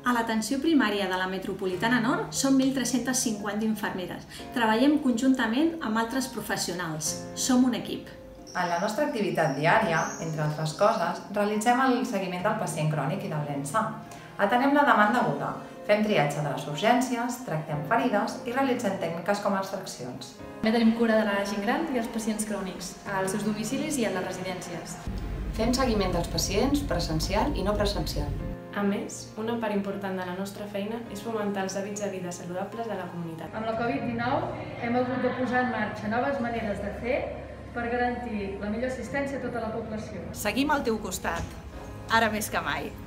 A l'atenció primària de la Metropolitana Nord som 1.350 infermeres. Treballem conjuntament amb altres professionals. Som un equip. En la nostra activitat diària, entre altres coses, realitzem el seguiment del pacient crònic i del nen sa. Atenem la demanda aguda, fem triatge de les urgències, tractem ferides i realitzem tècniques com extraccions. També tenim cura de la gent gran i els pacients crònics, als seus domicilis i a les residències. Fem seguiment dels pacients presencial i no presencial. A més, una part important de la nostra feina és fomentar els hàbits de vida saludables de la comunitat. Amb la Covid-19 hem hagut de posar en marxa noves maneres de fer per garantir la millor assistència a tota la població. Seguim al teu costat, ara més que mai.